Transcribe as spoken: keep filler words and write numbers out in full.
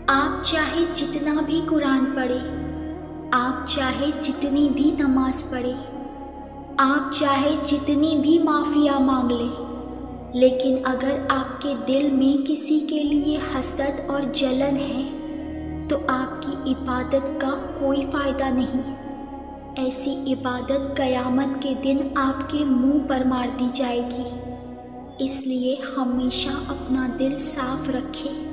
आप चाहे जितना भी कुरान पढ़े, आप चाहे जितनी भी नमाज पढ़े, आप चाहे जितनी भी माफ़िया मांग ले, लेकिन अगर आपके दिल में किसी के लिए हसद और जलन है तो आपकी इबादत का कोई फ़ायदा नहीं। ऐसी इबादत क़यामत के दिन आपके मुंह पर मार दी जाएगी। इसलिए हमेशा अपना दिल साफ रखें।